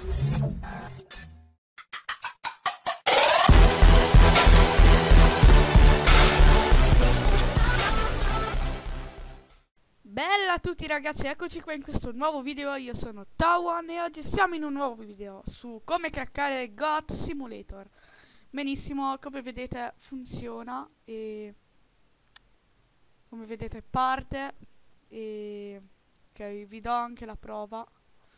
Bella a tutti ragazzi, eccoci qua in questo nuovo video. Io sono Tawan e oggi siamo in un nuovo video su come craccare Goat Simulator. Benissimo, come vedete funziona e come vedete parte e ok, vi do anche la prova.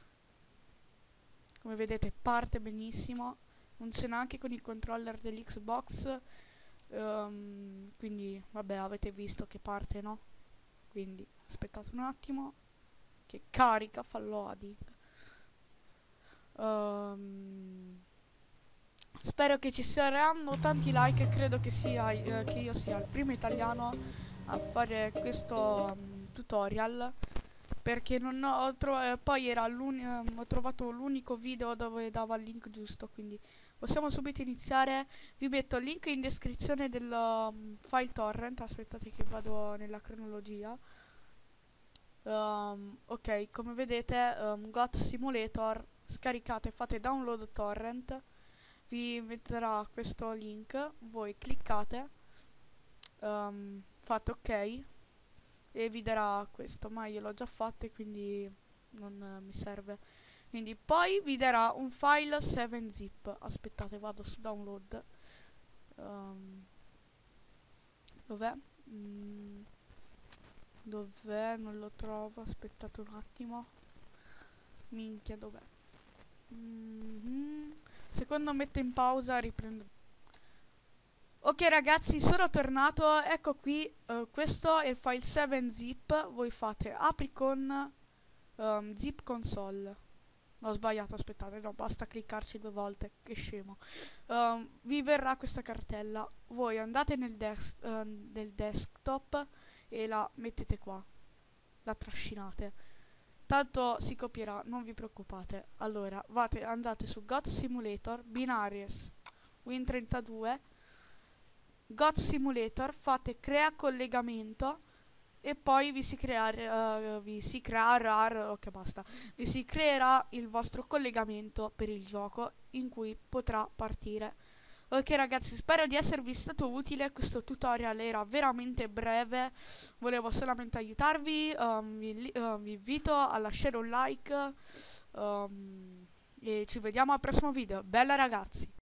Come vedete parte benissimo, funziona anche con il controller dell'Xbox, quindi vabbè, avete visto che parte, no? Quindi aspettate un attimo che carica, fa loading. Spero che ci saranno tanti like. Credo che sia che io sia il primo italiano a fare questo tutorial, perché non ho poi era ho trovato l'unico video dove dava il link giusto, quindi possiamo subito iniziare. Vi metto il link in descrizione del file torrent. Aspettate che vado nella cronologia. Ok, come vedete, Goat Simulator, scaricate, fate download torrent, vi metterà questo link, voi cliccate, fate ok e vi darà questo, ma io l'ho già fatto e quindi non mi serve. Quindi poi vi darà un file 7zip. Aspettate, vado su download. Dov'è? Dov'è? Non lo trovo, aspettate un attimo. Minchia, dov'è? Secondo metto in pausa, riprendo. Ok ragazzi, sono tornato, ecco qui, questo è il file 7zip. Voi fate apri con zip console. No, ho sbagliato, aspettate, no, basta cliccarci 2 volte, che scemo. Vi verrà questa cartella, voi andate nel desktop e la mettete qua, la trascinate, tanto si copierà, non vi preoccupate. Allora andate su Goat Simulator, binaries Win32, Goat Simulator, fate crea collegamento e poi vi si creerà il vostro collegamento per il gioco in cui potrà partire. Ok ragazzi, spero di esservi stato utile. Questo tutorial era veramente breve, volevo solamente aiutarvi. Vi invito a lasciare un like e ci vediamo al prossimo video. Bella ragazzi!